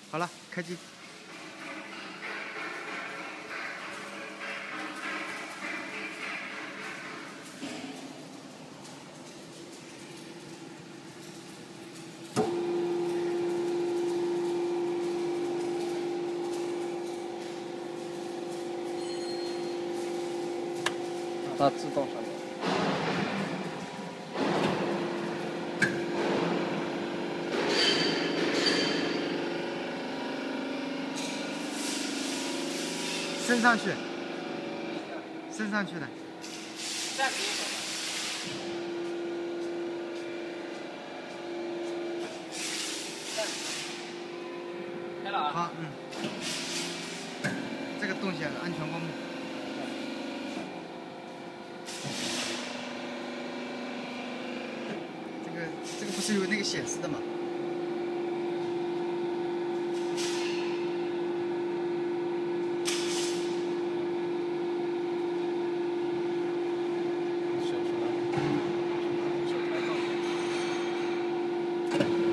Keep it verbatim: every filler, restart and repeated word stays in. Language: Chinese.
好了，开机。 它自动上面。 升上去，升上去的。 暂时用手吧。开了啊。 好，嗯。这个动起来了，安全光幕。这个这个不是有那个显示的吗？ 手手手开照片。